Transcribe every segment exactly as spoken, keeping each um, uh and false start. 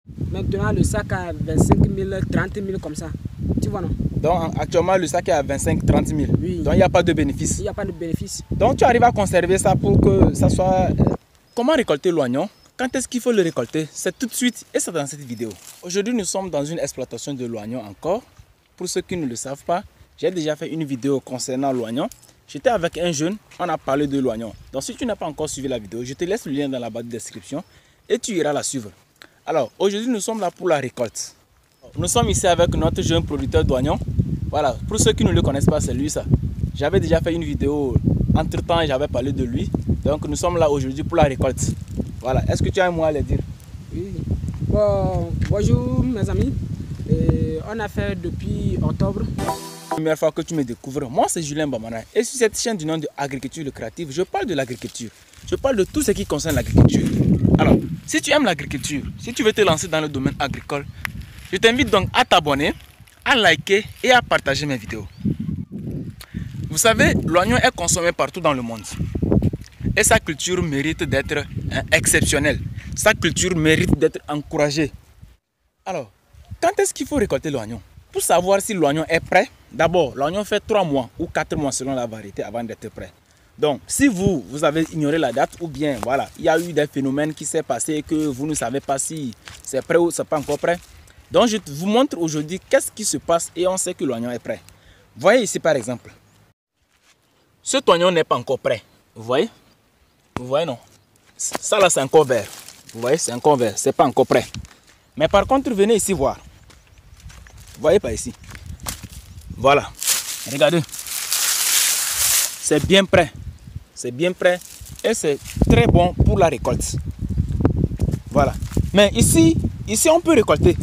Maintenant, le sac à vingt-cinq mille, trente mille comme ça. Tu vois, non? Donc, actuellement, le sac est à vingt-cinq à trente mille. Oui. Donc, il n'y a pas de bénéfice. Il n'y a pas de bénéfice. Donc, tu arrives à conserver ça pour que ça soit... Comment récolter l'oignon? Quand est-ce qu'il faut le récolter? C'est tout de suite et c'est dans cette vidéo. Aujourd'hui, nous sommes dans une exploitation de l'oignon encore. Pour ceux qui ne le savent pas, j'ai déjà fait une vidéo concernant l'oignon. J'étais avec un jeune, on a parlé de l'oignon. Donc, si tu n'as pas encore suivi la vidéo, je te laisse le lien dans la barre de description et tu iras la suivre. Alors, aujourd'hui, nous sommes là pour la récolte. Nous sommes ici avec notre jeune producteur d'oignons. Voilà, pour ceux qui ne le connaissent pas, c'est lui ça. J'avais déjà fait une vidéo entre temps et j'avais parlé de lui. Donc, nous sommes là aujourd'hui pour la récolte. Voilà, est-ce que tu as un mot à le dire? Oui. Bon, bonjour mes amis. Et on a fait depuis octobre. Première fois que tu me découvres, moi c'est Julien Bamana. Et sur cette chaîne du nom de Agriculture Créative, je parle de l'agriculture. Je parle de tout ce qui concerne l'agriculture. Alors, si tu aimes l'agriculture, si tu veux te lancer dans le domaine agricole, je t'invite donc à t'abonner, à liker et à partager mes vidéos. Vous savez, l'oignon est consommé partout dans le monde. Et sa culture mérite d'être hein, exceptionnelle. Sa culture mérite d'être encouragée. Alors, quand est-ce qu'il faut récolter l'oignon? Pour savoir si l'oignon est prêt, d'abord, l'oignon fait trois mois ou quatre mois selon la variété avant d'être prêt. Donc, si vous, vous avez ignoré la date ou bien, voilà, il y a eu des phénomènes qui s'est passé et que vous ne savez pas si c'est prêt ou c'est pas encore prêt. Donc, je vous montre aujourd'hui qu'est-ce qui se passe et on sait que l'oignon est prêt. Voyez ici par exemple. Cet oignon n'est pas encore prêt. Vous voyez? Vous voyez non? Ça là c'est encore vert. Vous voyez, c'est encore vert, c'est pas encore prêt. Mais par contre, venez ici voir. Vous voyez pas ici? Voilà. Regardez. C'est bien prêt. C'est bien prêt. Et c'est très bon pour la récolte. Voilà. Mais ici, ici on peut récolter.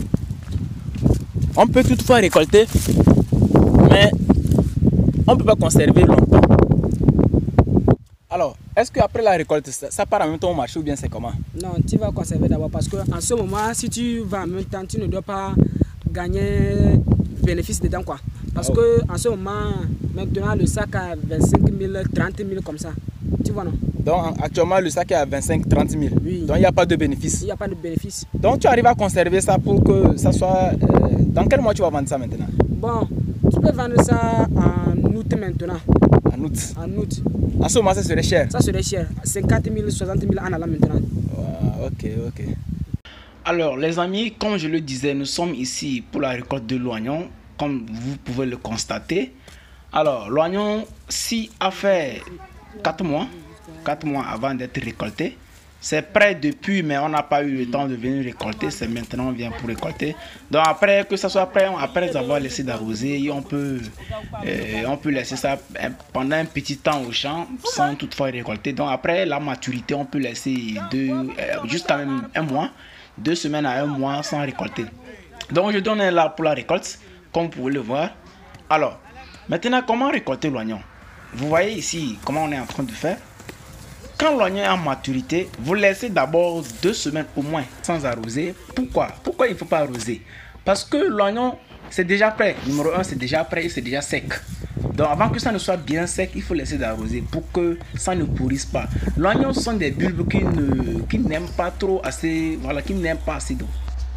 On peut toutefois récolter. Mais on ne peut pas conserver longtemps. Alors, est-ce qu'après la récolte, ça, ça part en même temps au marché ou bien c'est comment? Non, tu vas conserver d'abord parce qu'en ce moment, si tu vas en même temps, tu ne dois pas gagner bénéfice dedans quoi. Parce ah, que en ce moment, maintenant le sac à vingt-cinq mille, trente mille comme ça. Tu vois non? Donc actuellement le sac est à vingt-cinq à trente mille. Oui. Donc il n'y a pas de bénéfice. Il n'y a pas de bénéfice. Donc tu arrives à conserver ça pour que ça soit... Euh, dans quel mois tu vas vendre ça maintenant? Bon, tu peux vendre ça en août maintenant. En août? En août. En ce moment ça serait cher? Ça serait cher. cinquante mille, soixante mille en allant maintenant. Ah, ok, ok. Alors les amis, comme je le disais, nous sommes ici pour la récolte de l'oignon. Comme vous pouvez le constater. Alors l'oignon, si a fait quatre mois, quatre mois avant d'être récolté, c'est prêt depuis, mais on n'a pas eu le temps de venir récolter. C'est maintenant on vient pour récolter. Donc après que ça soit prêt, après avoir laissé d'arroser, on peut, euh, on peut laisser ça pendant un petit temps au champ sans toutefois récolter. Donc après la maturité, on peut laisser deux, euh, jusqu'à même un mois, deux semaines à un mois sans récolter. Donc je donne là pour la récolte, comme vous pouvez le voir. Alors, maintenant comment récolter l'oignon? Vous voyez ici comment on est en train de faire. Quand l'oignon est en maturité, vous laissez d'abord deux semaines au moins sans arroser. Pourquoi? Pourquoi il ne faut pas arroser? Parce que l'oignon, c'est déjà prêt. Numéro un, c'est déjà prêt et c'est déjà sec. Donc avant que ça ne soit bien sec, il faut laisser d'arroser pour que ça ne pourrisse pas. L'oignon sont des bulbes qui ne, qui n'aiment pas trop assez, voilà, qui n'aiment pas assez d'eau.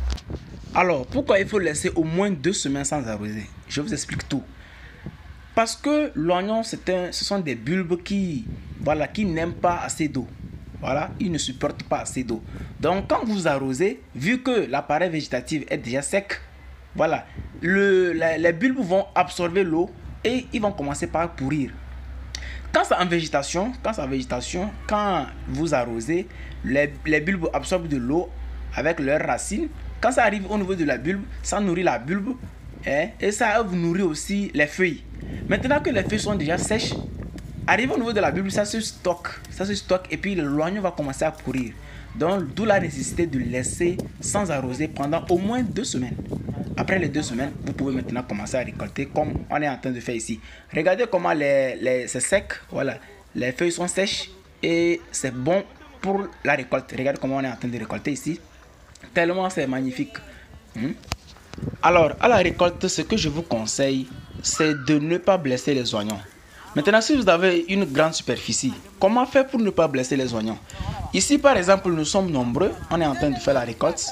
Alors, pourquoi il faut laisser au moins deux semaines sans arroser? Je vous explique tout. Parce que l'oignon, c'est un, ce sont des bulbes qui, voilà, qui n'aiment pas assez d'eau. Voilà, ils ne supportent pas assez d'eau. Donc, quand vous arrosez, vu que l'appareil végétatif est déjà sec, voilà, le, la, les bulbes vont absorber l'eau et ils vont commencer par pourrir. Quand c'est en végétation, quand c'est en végétation, quand vous arrosez, les, les bulbes absorbent de l'eau avec leurs racines. Quand ça arrive au niveau de la bulbe, ça nourrit la bulbe hein, et ça vous nourrit aussi les feuilles. Maintenant que les feuilles sont déjà sèches, arrive au niveau de la bulbe, ça se stocke, ça se stocke et puis l'oignon va commencer à pourrir. Donc d'où la nécessité de laisser sans arroser pendant au moins deux semaines. Après les deux semaines, vous pouvez maintenant commencer à récolter comme on est en train de faire ici. Regardez comment les, les, c'est sec, voilà, les feuilles sont sèches et c'est bon pour la récolte. Regardez comment on est en train de récolter ici. Tellement c'est magnifique. Hmm? Alors, à la récolte, ce que je vous conseille, c'est de ne pas blesser les oignons. Maintenant, si vous avez une grande superficie, comment faire pour ne pas blesser les oignons? Ici, par exemple, nous sommes nombreux. On est en train de faire la récolte.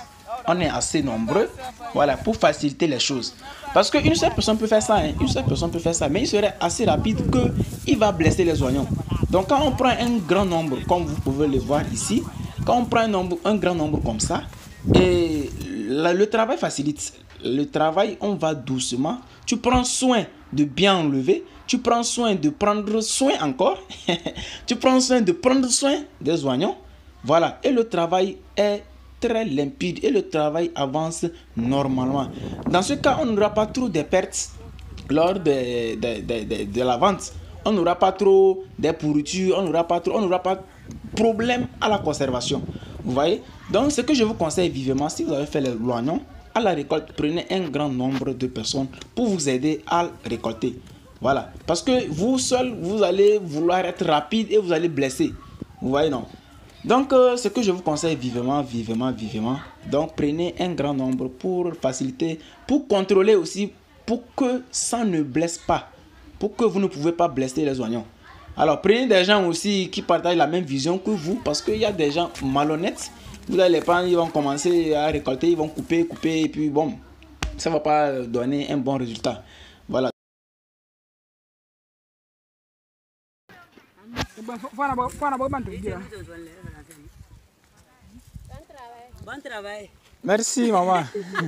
on est assez nombreux, voilà, pour faciliter les choses. Parce qu'une seule personne peut faire ça, hein, une seule personne peut faire ça, mais il serait assez rapide qu'il va blesser les oignons. Donc quand on prend un grand nombre, comme vous pouvez le voir ici, quand on prend un, nombre, un grand nombre comme ça, et le, le travail facilite. Le travail, on va doucement. Tu prends soin de bien enlever. Tu prends soin de prendre soin encore. Tu prends soin de prendre soin des oignons. Voilà. Et le travail est très limpide. Et le travail avance normalement. Dans ce cas, on n'aura pas trop de pertes lors de, de, de, de, de la vente. On n'aura pas trop de pourritures. On n'aura pas trop, on n'aura pas de problème à la conservation. Vous voyez? Donc, ce que je vous conseille vivement, si vous avez fait l'oignon, à la récolte, prenez un grand nombre de personnes pour vous aider à récolter. Voilà. Parce que vous seul, vous allez vouloir être rapide et vous allez blesser. Vous voyez, non? Donc, euh, ce que je vous conseille vivement, vivement, vivement. Donc, prenez un grand nombre pour faciliter, pour contrôler aussi, pour que ça ne blesse pas. Pour que vous ne pouvez pas blesser les oignons. Alors, prenez des gens aussi qui partagent la même vision que vous. Parce qu'il y a des gens malhonnêtes. Vous allez prendre, ils vont commencer à récolter, ils vont couper, couper, et puis bon, ça ne va pas donner un bon résultat. Voilà. Bon travail. Merci, maman.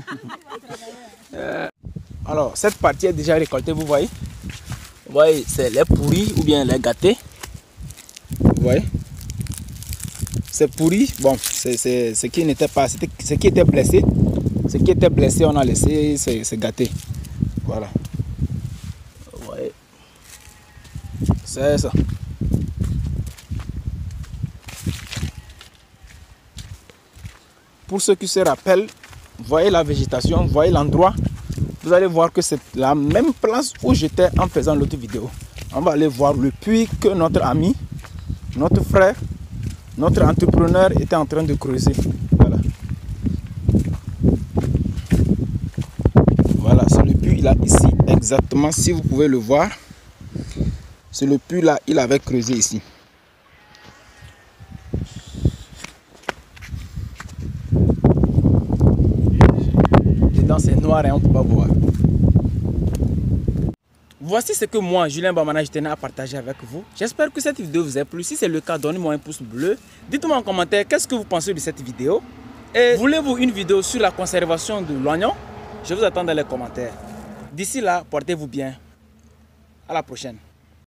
euh, alors, cette partie est déjà récoltée, vous voyez. Vous voyez, c'est les pourris ou bien les gâtés. Vous voyez. C'est pourri, bon, c'est ce qui n'était pas, ce qui était blessé, ce qui était blessé, on a laissé, c'est gâté. Voilà. Ouais. C'est ça. Pour ceux qui se rappellent, voyez la végétation, voyez l'endroit, vous allez voir que c'est la même place où j'étais en faisant l'autre vidéo. On va aller voir le puits que notre ami, notre frère, notre entrepreneur était en train de creuser. Voilà. Voilà, c'est le puits là, ici, exactement, si vous pouvez le voir. C'est le puits là, il avait creusé ici. Dedans c'est noir et on ne peut pas voir. Voici ce que moi, Julien Bamana, je tenais à partager avec vous. J'espère que cette vidéo vous a plu. Si c'est le cas, donnez-moi un pouce bleu. Dites-moi en commentaire qu'est-ce que vous pensez de cette vidéo. Et voulez-vous une vidéo sur la conservation de l'oignon? Je vous attends dans les commentaires. D'ici là, portez-vous bien. À la prochaine.